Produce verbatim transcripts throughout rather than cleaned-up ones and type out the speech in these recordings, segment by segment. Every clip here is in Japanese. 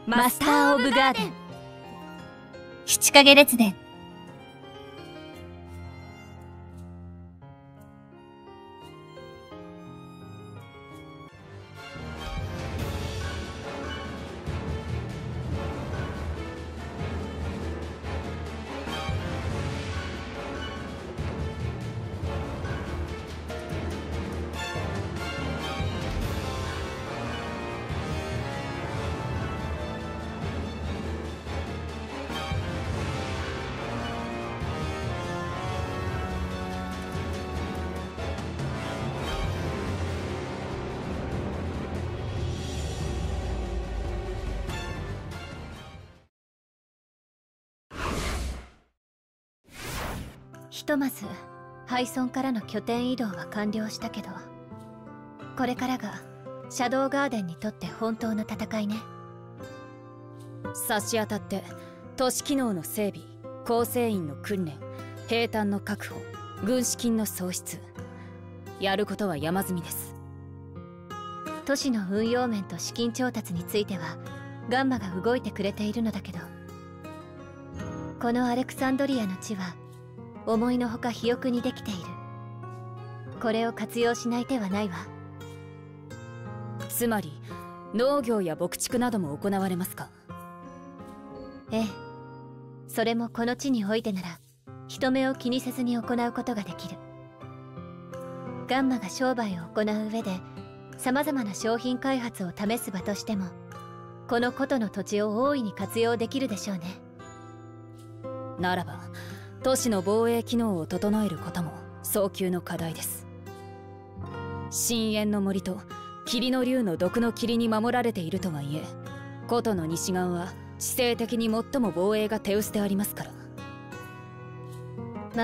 マスター・オブ・ガーデン七影列伝。ひとまず廃村からの拠点移動は完了したけど、これからがシャドウガーデンにとって本当の戦いね。 差し当たって都市機能の整備、構成員の訓練、兵站の確保、軍資金の創出、やることは山積みです。 都市の運用面と資金調達についてはガンマが動いてくれているのだけど、このアレクサンドリアの地は思いのほか肥沃にできている。これを活用しない手はないわ。 つまり農業や牧畜なども行われますか？ ええ、それもこの地においてなら人目を気にせずに行うことができる。ガンマが商売を行う上で様々な商品開発を試す場としても、この古都の土地を大いに活用できるでしょうね。 ならば都市の防衛機能を整えることも早急の課題です。深淵の森と霧の竜の毒の霧に守られているとはいえ、古都の西側は地勢的に最も防衛が手薄でありますから。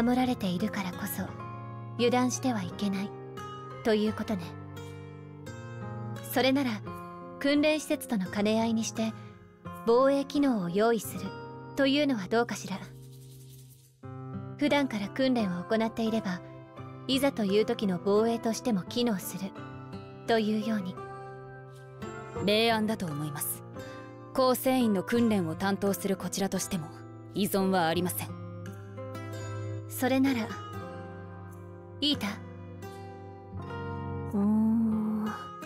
守られているからこそ油断してはいけないということね。それなら訓練施設との兼ね合いにして防衛機能を用意するというのはどうかしら。普段から訓練を行っていれば、いざという時の防衛としても機能するというように。 明暗だと思います。構成員の訓練を担当するこちらとしても依存はありません。 それならいいた。 うーん、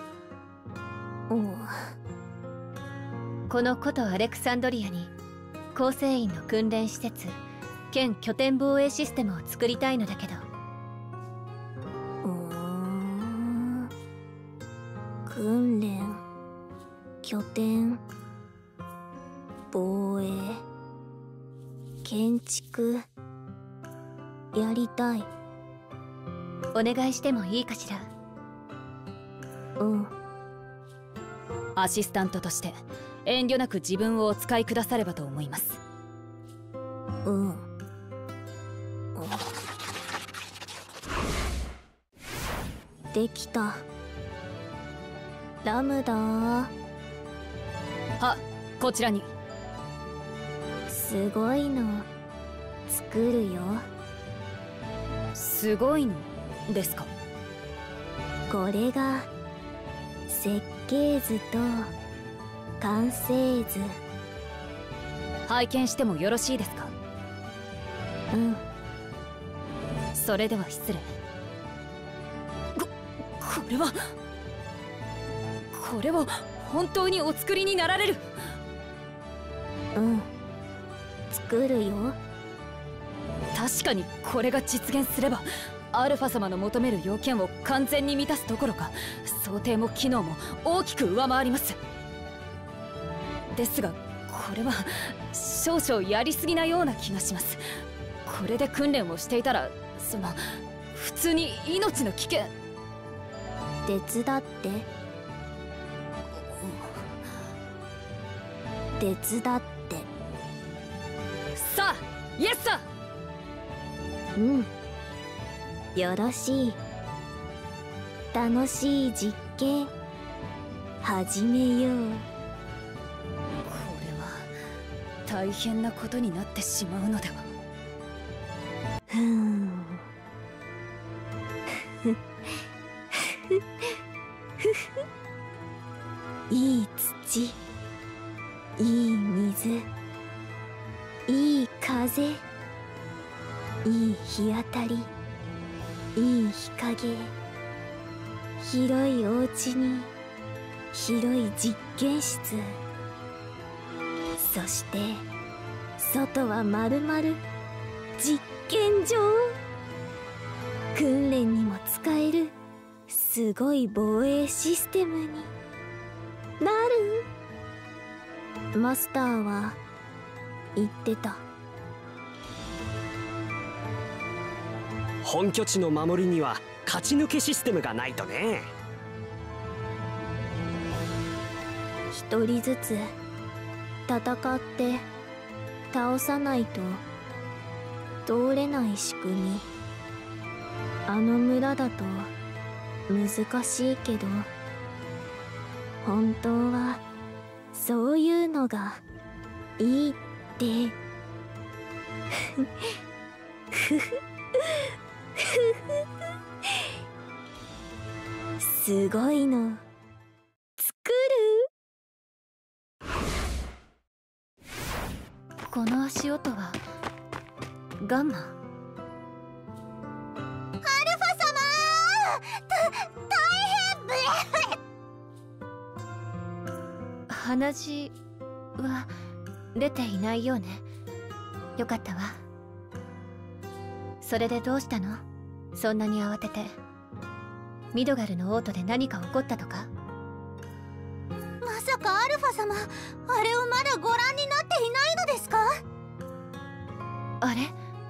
この古都アレクサンドリアに構成員の訓練施設兼拠点防衛システムを作りたいのだけど。 うーん、訓練、拠点、防衛、建築、やりたい。 お願いしてもいいかしら。 うん。 アシスタントとして遠慮なく自分をお使いくださればと思います。 うん。できた。ラムダー。 は、こちらに。 すごいの作るよ。 すごいのですか？ これが設計図と完成図。 拝見してもよろしいですか？ うん。 それでは失礼。こ、これはこれは本当にお作りになられる？ うん、作るよ。 確かにこれが実現すればアルファ様の求める要件を完全に満たすどころか、想定も機能も大きく上回ります。ですがこれは少々やりすぎなような気がします。これで訓練をしていたら、その普通に命の危険。 手伝って。手伝って。 さあ、イエスさ。 うん、よろしい。楽しい実験始めよう。 これは大変なことになってしまうのでは。 ふんいい土いい水、いい風、いい日当たり、いい日陰、広いお家に広い実験室、そして外はまるまる実験場。訓練にも使えるすごい防衛システムになる。マスターは言ってた。 本拠地の守りには勝ち抜けシステムがないとね。 一人ずつ戦って倒さないと通れない仕組み。あの村だと難しいけど、本当はそういうのがいいってふふすごいの作る。 この足音はガンマ。 アルファ様た大変鼻血は出ていないようね。よかったわ。それでどうしたの？そんなに慌てて。ミドガルの王都で何か起こったとか？ まさかアルファ様、あれをまだご覧になっていないのですか？ あれ？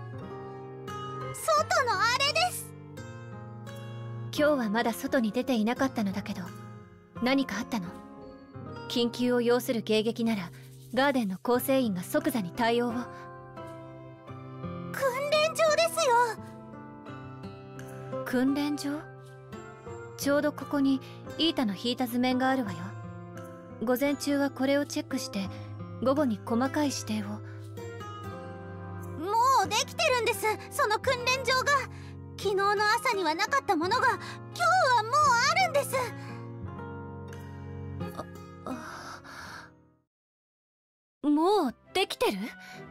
外のあれです。 今日はまだ外に出ていなかったのだけど、何かあったの？緊急を要する迎撃ならガーデンの構成員が即座に対応を。 訓練場ですよ。 訓練場？ちょうどここにイータの引いた図面があるわよ。午前中はこれをチェックして、午後に細かい指定を。 もうできてるんです、その訓練場が。昨日の朝にはなかったものが今日はもうあるんです。 もうできてる？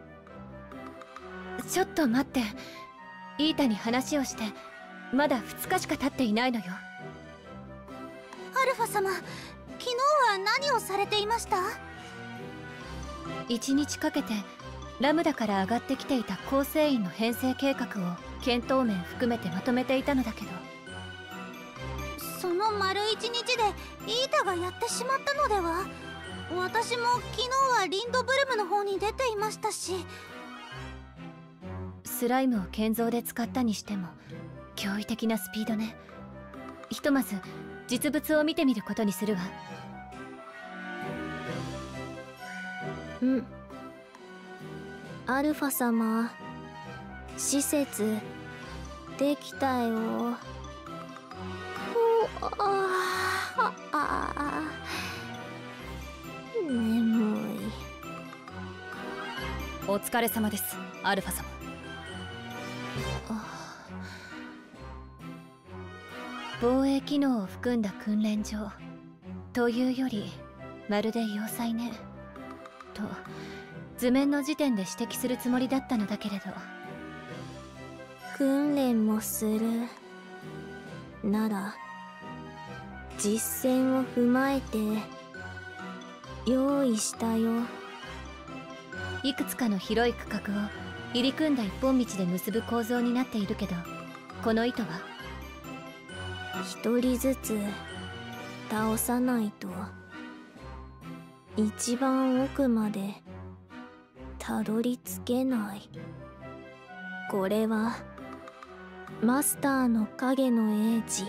ちょっと待って。イータに話をしてまだふつかしか経っていないのよ。 アルファ様、昨日は何をされていました？ 一日かけてラムダから上がってきていた構成員の編成計画を検討面含めてまとめていたのだけど。 その丸一日でイータがやってしまったのでは？私も昨日はリンドブルムの方に出ていましたし。 スライムを建造で使ったにしても驚異的なスピードね。ひとまず実物を見てみることにするわ。 うん。アルファ様、施設できたよ。おあああ眠い。 お疲れ様です、アルファ様。 防衛機能を含んだ訓練場というよりまるで要塞ねと図面の時点で指摘するつもりだったのだけれど。 訓練もするなら実践を踏まえて用意したよ。 いくつかの広い区画を入り組んだ一本道で結ぶ構造になっているけど、この糸は一人ずつ倒さないと一番奥までたどり着けない。これはマスターの影の英治。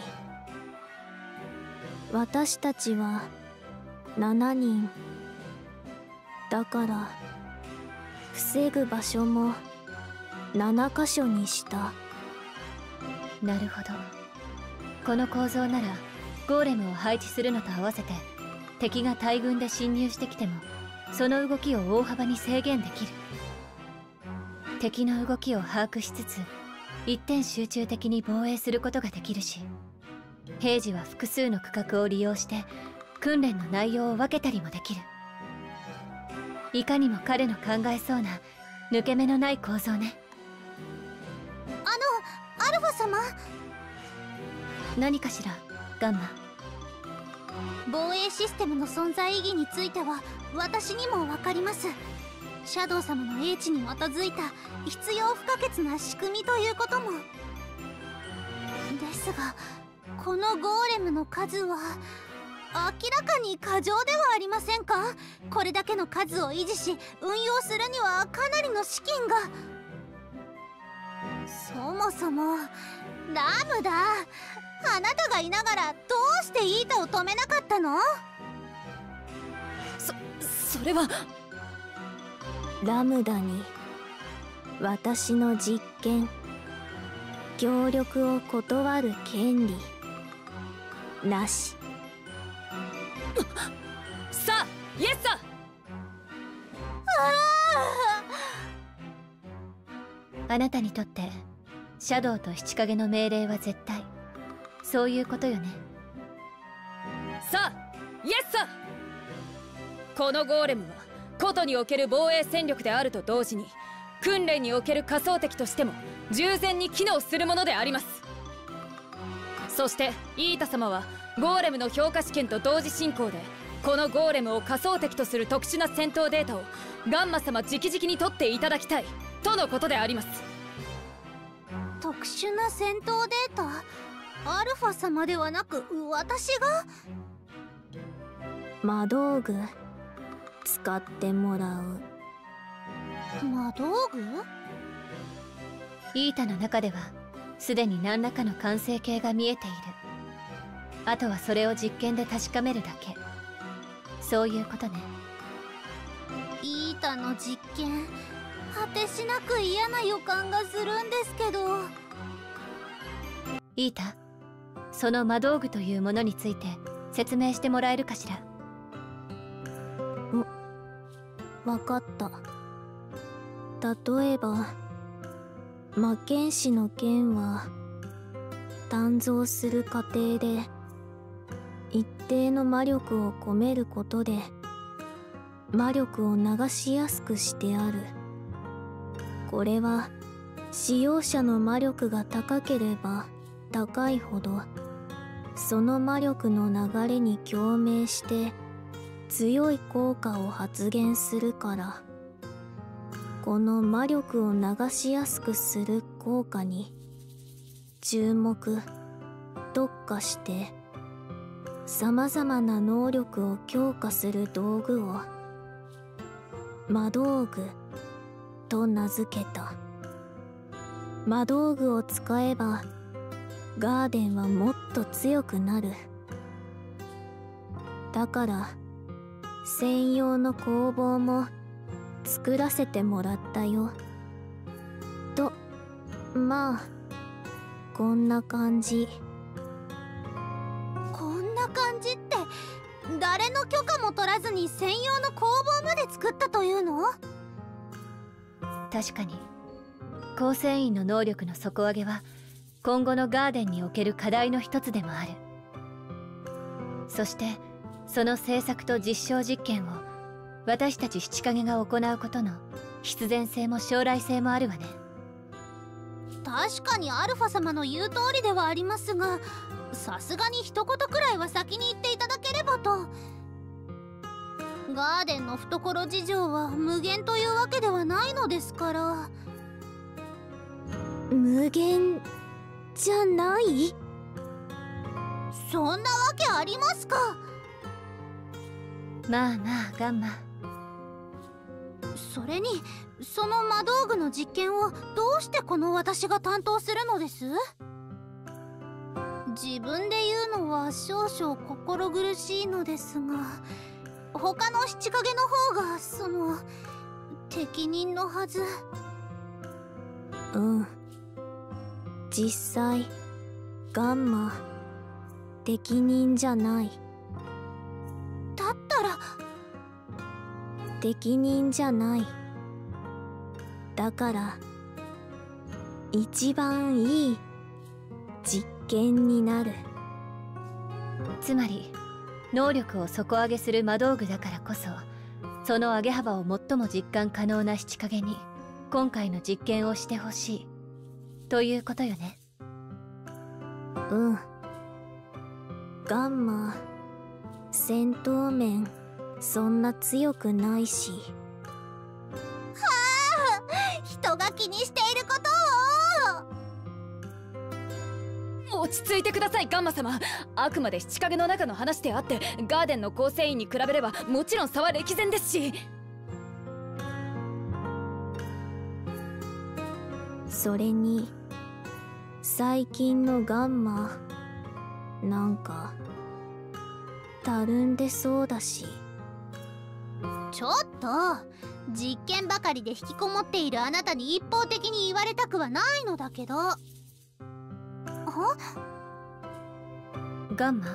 私たちはしちにんだから防ぐ場所もななかしょにした。 なるほど。この構造ならゴーレムを配置するのと合わせて敵が大軍で侵入してきてもその動きを大幅に制限できる。敵の動きを把握しつつ一点集中的に防衛することができるし、平時は複数の区画を利用して訓練の内容を分けたりもできる。 いかにも彼の考えそうな抜け目のない構造ね。 あのアルファ様、 何かしらガンマ。 防衛システムの存在意義については私にも分かります。シャドウ様の英知に基づいた必要不可欠な仕組みということもですが、このゴーレムの数は明らかに過剰ではありませんか？これだけの数を維持し運用するにはかなりの資金が。そもそもラムダ、あなたがいながらどうしてイータを止めなかったの？ そそれはラムダに私の実験協力を断る権利なし。 さあイエスさ。 あなたにとってシャドウと七影の命令は絶対、そういうことよね。 さあイエスさ。このゴーレムは古都における防衛戦力であると同時に訓練における仮想敵としても従前に機能するものであります。そしてイータ様はゴーレムの評価試験と同時進行でこのゴーレムを仮想敵とする特殊な戦闘データをガンマ様直々に取っていただきたいとのことであります。 特殊な戦闘データ？アルファ様ではなく私が？ 魔道具使ってもらう。 魔道具？ イータの中ではすでに何らかの完成形が見えている。あとはそれを実験で確かめるだけ。そういうことね。 イータの実験、果てしなく嫌な予感がするんですけど。 イータ、その魔道具というものについて説明してもらえるかしら。 わかった。例えば魔剣士の剣は鍛造する過程で一定の魔力を込めることで魔力を流しやすくしてある。これは使用者の魔力が高ければ高いほどその魔力の流れに共鳴して強い効果を発現するから、この魔力を流しやすくする効果に注目特化してさまざまな能力を強化する道具を魔道具と名付けた。魔道具を使えばガーデンはもっと強くなる。だから専用の工房も作らせてもらったよ。と、まあこんな感じ。 こんな感じって誰の許可も取らずに専用の工房まで作ったというの？ 確かに構成員の能力の底上げは今後のガーデンにおける課題の一つでもある。そしてその制作と実証実験を私たち七影が行うことの必然性も将来性もあるわね。 確かにアルファ様の言う通りではありますが、さすがに一言くらいは先に言っていただければと。ガーデンの懐事情は無限というわけではないのですから。 無限じゃない？ そんなわけありますか？ まあまあガンマ。 それにその魔道具の実験をどうしてこの私が担当するのです？自分で言うのは少々心苦しいのですが、他の七影の方がその適任のはず。 うん、実際ガンマ適任じゃない。 だったら適任じゃない。だから一番いい実験になる。 つまり能力を底上げする魔道具だからこそその上げ幅を最も実感可能な七影に今回の実験をしてほしいということよね。 うん。ガンマ戦闘面そんな強くないし。 はあ、人が気にしていることを。 落ち着いてくださいガンマ様。あくまで七影の中の話であって、ガーデンの構成員に比べればもちろん差は歴然ですし。 それに最近のガンマなんかたるんでそうだし。 ちょっと実験ばかりで引きこもっているあなたに一方的に言われたくはないのだけど。あ、 ガンマ、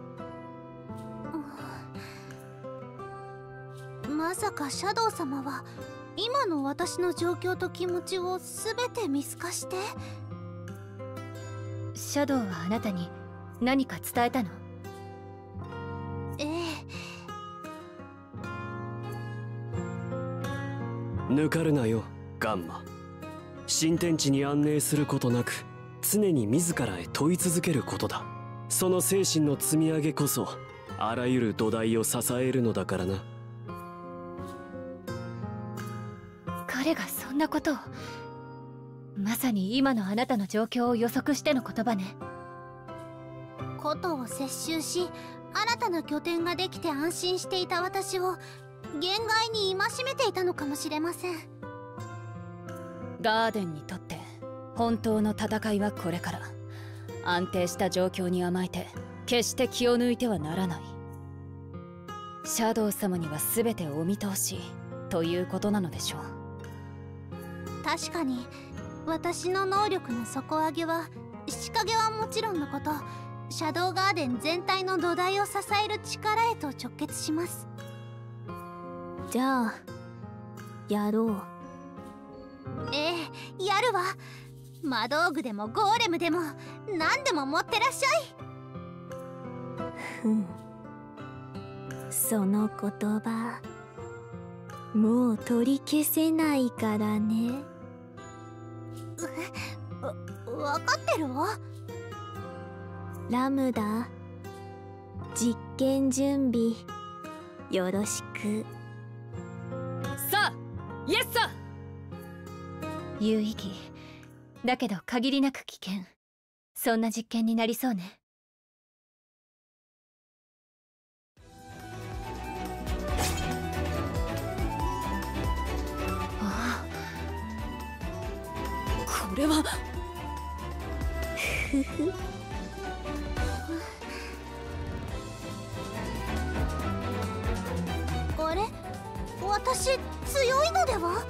まさかシャドウ様は今の私の状況と気持ちを全て見透かして。 シャドウはあなたに何か伝えたの？ ええ。 抜かるなよガンマ。新天地に安寧することなく常に自らへ問い続けることだ。その精神の積み上げこそあらゆる土台を支えるのだからな。 彼がそんなことを。まさに今のあなたの状況を予測しての言葉ね。 ことを接収し新たな拠点ができて安心していた私を限界に戒めていたのかもしれません。 ガーデンにとって本当の戦いはこれから。安定した状況に甘えて決して気を抜いてはならない。シャドウ様には全てお見通しということなのでしょう。 確かに私の能力の底上げは七影はもちろんのこと、シャドウガーデン全体の土台を支える力へと直結します。 じゃあやろう。 ええ、やるわ。魔道具でもゴーレムでも何でも持ってらっしゃい。 ふん、その言葉もう取り消せないからね。 わ、分かってるわ。 ラムダ、実験準備よろしく。 さあイエスさ。 有意義だけど限りなく危険。そんな実験になりそうね。 ああ、これはふふあれ、私強いのでは。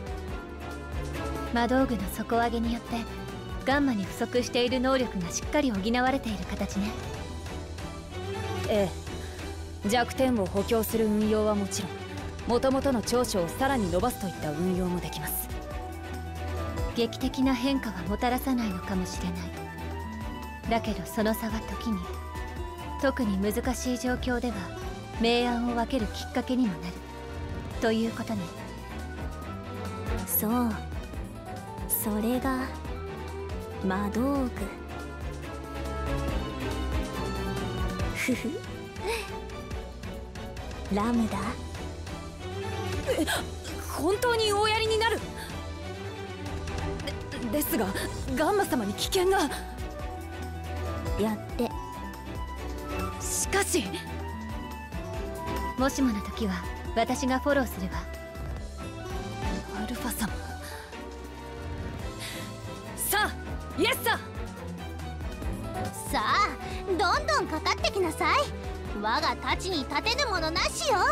魔道具の底上げによってガンマに不足している能力がしっかり補われている形ね。 ええ、弱点を補強する運用はもちろん、元々の長所をさらに伸ばすといった運用もできます。 劇的な変化はもたらさないのかもしれない。だけどその差は時に、特に難しい状況では明暗を分けるきっかけにもなるということね。 そう、それが魔道具。ふふラムダ。 え、本当に大やりになる。でですがガンマ様に危険が。 やってしかし、 もしもの時は私がフォローするわ。 アルファ様。さあイエスさ。 さあどんどんかかってきなさい。我が太刀に立てぬものなしよ。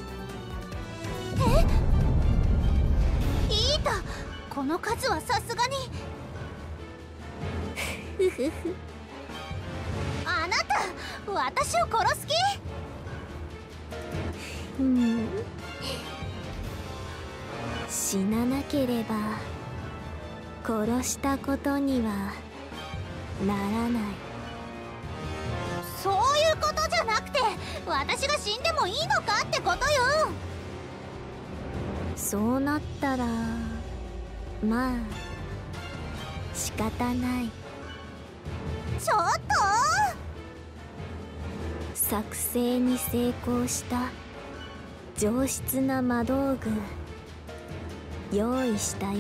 え、いいた、この数はさすがに。 ふふふあなた私を殺す気？ うん死ななければ殺したことにはならない。 そういうことじゃなくて、私が死んでもいいのかってことよ。 そうなったらまあ仕方ない。 ちょっと作戦に成功した上質な魔道具用意したよ。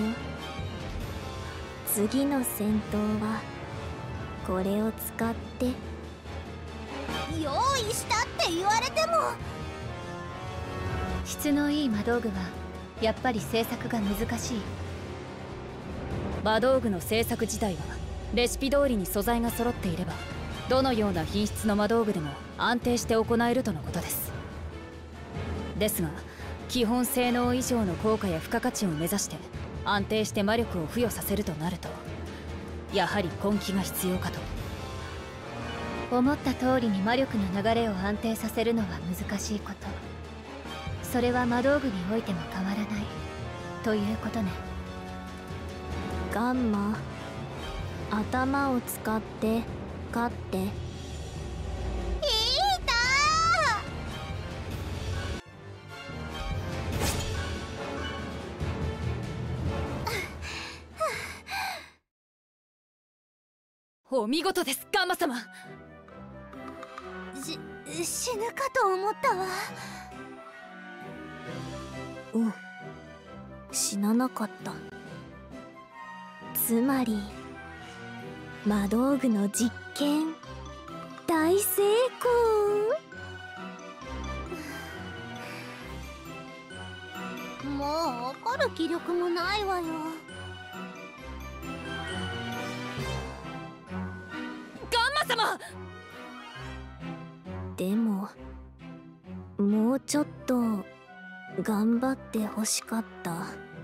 次の戦闘はこれを使って。 用意したって言われても。 質のいい魔道具はやっぱり製作が難しい。 魔道具の製作自体はレシピ通りに素材が揃っていればどのような品質の魔道具でも安定して行えるとのことです。ですが基本性能以上の効果や付加価値を目指して安定して魔力を付与させるとなるとやはり根気が必要かと。 思った通りに魔力の流れを安定させるのは難しいこと。それは魔道具においても変わらないということね。 ガンマ、頭を使って勝って。いいだお見事です、ガンマ様。 し死ぬかと思ったわ。 うん、死ななかった。つまり魔道具の実験大成功。もう怒る気力もないわよ。 ガンマ様。 でももうちょっと頑張ってほしかった。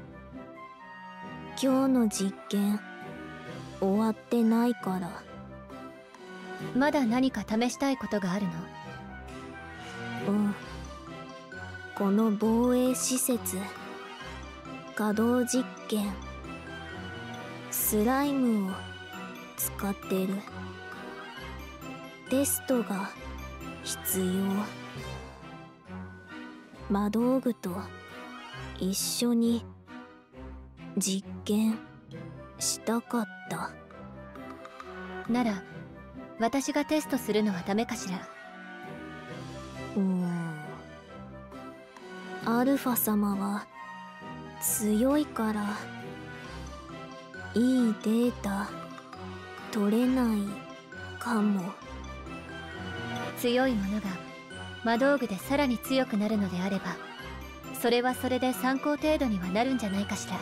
今日の実験終わってないから。 まだ何か試したいことがあるの？ うん、この防衛施設稼働実験スライムを使ってる。テストが必要。魔道具と一緒に実験したかった。 なら私がテストするのはダメかしら？ うーん、アルファ様は強いからいいデータ取れないかも。 強いものが魔道具でさらに強くなるのであればそれはそれで参考程度にはなるんじゃないかしら。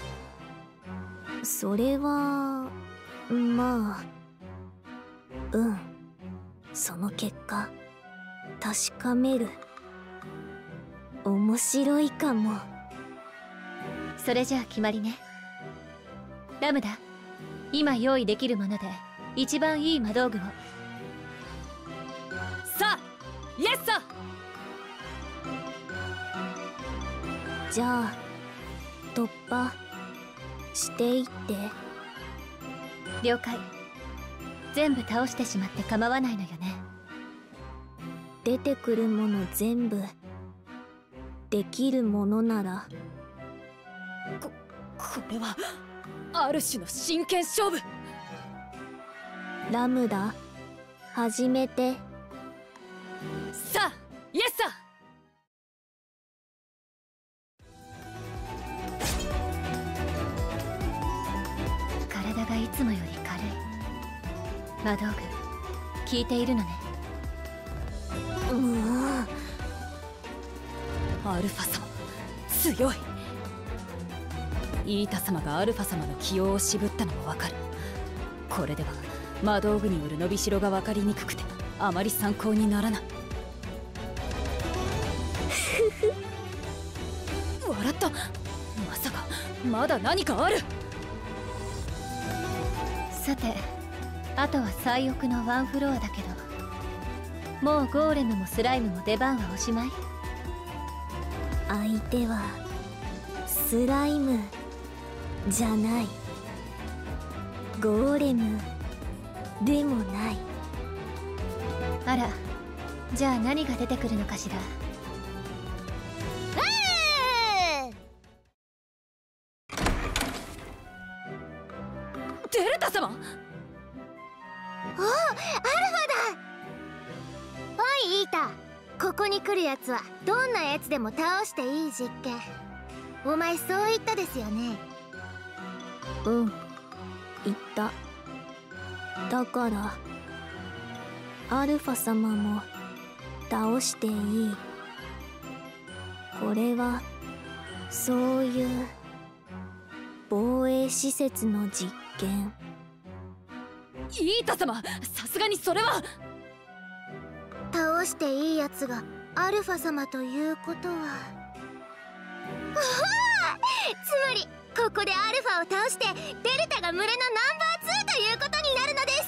それはまあうん、その結果確かめる。面白いかも。 それじゃあ決まりね。ラムダ、今用意できるもので一番いい魔道具を。 さあ、イエスさ。 じゃあ突破していって。 了解。全部倒してしまって構わないのよね。 出てくるもの全部できるものなら。 ここれはある種の真剣勝負。 ラムダ始めて。 さあ、イエスさ。 体がいつもより軽い。魔道具効いているのね。 うわアルファ様強い。イータ様がアルファ様の起用を渋ったのもわかる。これでは魔道具による伸びしろが分かりにくくてあまり参考にならない。笑った。まさかまだ何かある。 さてあとは最奥のワンフロアだけど、もうゴーレムもスライムも出番はおしまい。 相手はスライムじゃない。ゴーレムでもない。 あら、じゃあ何が出てくるのかしら。 デルタ様。 おお、アルファだ。おいイータ、ここに来るやつはどんなやつでも倒していい実験。お前そう言ったですよね。 うん言った。だからアルファ様も倒していい。これはそういう防衛施設の実験。 イータ様、さすがにそれは。 倒していいやつがアルファ様ということは、うわつまりここでアルファを倒してデルタが群れのナンバーツーということになるのです。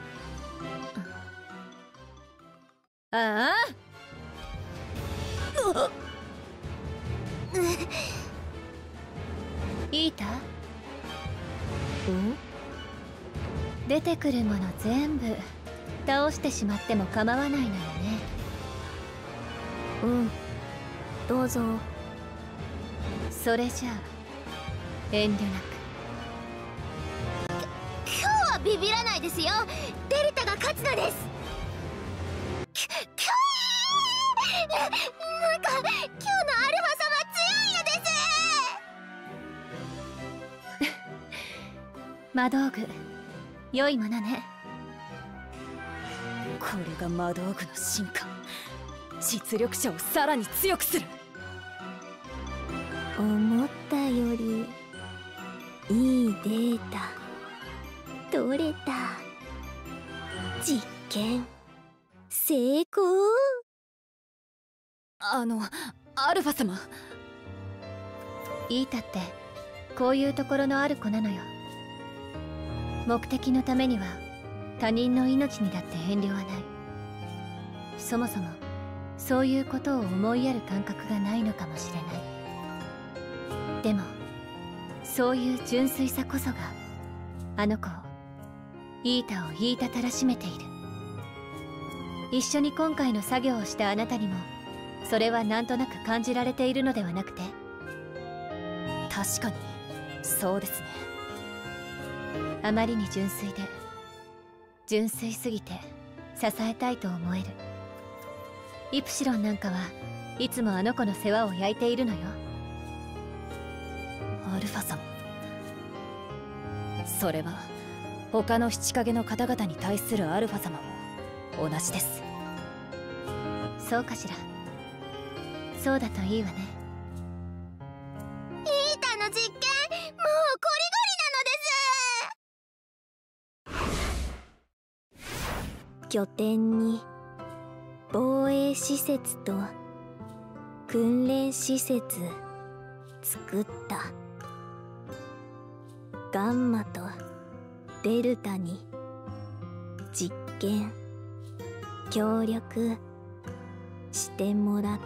ああイータ、 うん出てくるもの全部倒してしまっても構わないのよね。 うんどうぞ。 それじゃあ遠慮なく。 今日はビビらないですよ。デルタが勝つのです。ききゃーなんか今日のアルファ様強いのです。 魔道具良いものね。 これが魔道具の進化。実力者をさらに強くする。 思ったよりいいデータ取れた。実験成功。 あのアルファ様。 イータってこういうところのある子なのよ。目的のためには他人の命にだって遠慮はない。そもそもそういうことを思いやる感覚がないのかもしれない。でもそういう純粋さこそがあの子をイータを言いたたらしめている。一緒に今回の作業をしたあなたにもそれはなんとなく感じられているのではなくて。 確かにそうですね。 あまりに純粋で純粋すぎて支えたいと思える。イプシロンなんかはいつもあの子の世話を焼いているのよ。 アルファ様、それは他の七影の方々に対するアルファ様も同じです。 そうかしら。そうだといいわね。 イータの実験もうゴリゴリなのです。 拠点に防衛施設と訓練施設作った。ガンマとデルタに実験協力してもらった。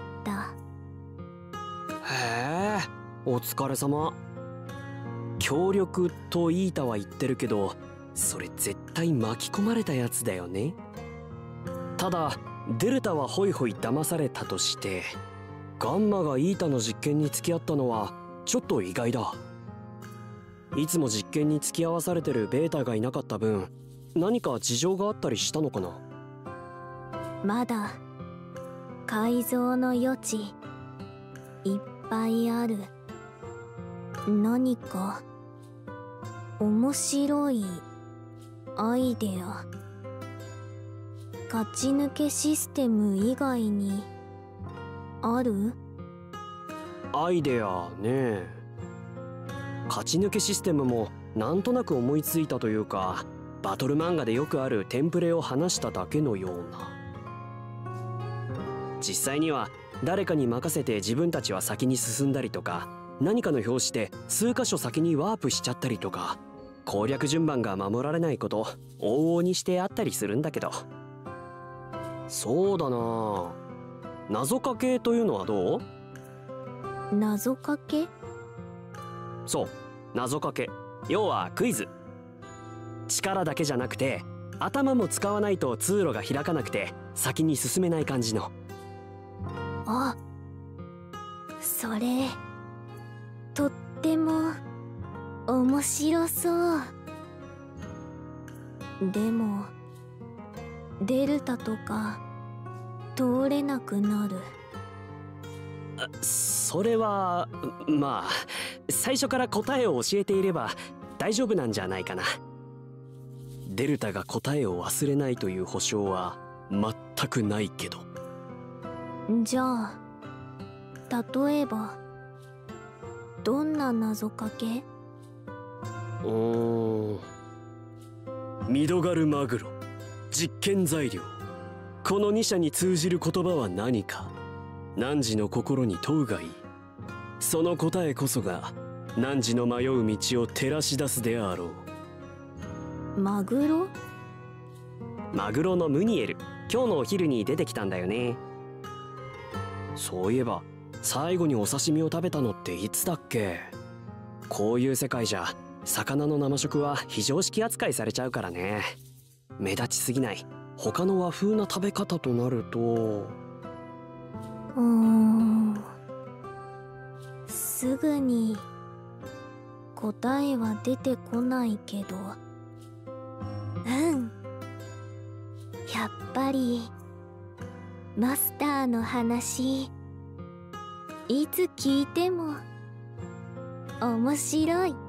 へえ、お疲れ様。協力とイータは言ってるけど、それ絶対巻き込まれたやつだよね。ただデルタはホイホイ騙されたとして、ガンマがイータの実験に付き合ったのはちょっと意外だ。いつも実験に付き合わされてるベータがいなかった分、何か事情があったりしたのかな。 まだ改造の余地いっぱいある。何か面白いアイデア、勝ち抜けシステム以外にある？ アイデアね。勝ち抜けシステムもなんとなく思いついたというか、バトル漫画でよくあるテンプレを話しただけのような。実際には誰かに任せて自分たちは先に進んだりとか、何かの拍子で数箇所先にワープしちゃったりとか、攻略順番が守られないこと往々にしてあったりするんだけど。そうだな、謎かけというのはどう？ 謎かけ？ そう、謎かけ。要はクイズ。力だけじゃなくて頭も使わないと通路が開かなくて先に進めない感じの。 あ、それとっても面白そう。 でもデルタとか通れなくなる。 それはまあ最初から答えを教えていれば大丈夫なんじゃないかな。デルタが答えを忘れないという保証は全くないけど。 じゃあ例えばどんな謎かけ？ うーんミドガルマグロ、実験材料、このに社に通じる言葉は何か汝の心に問うがいい。その答えこそが汝の迷う道を照らし出すであろう。マグロ？ マグロのムニエル、今日のお昼に出てきたんだよね。 そういえば最後にお刺身を食べたのっていつだっけ。こういう世界じゃ魚の生食は非常識扱いされちゃうからね。目立ちすぎない他の和風な食べ方となると、 うーんすぐに答えは出てこないけど、うんやっぱりマスターの話いつ聞いても面白い。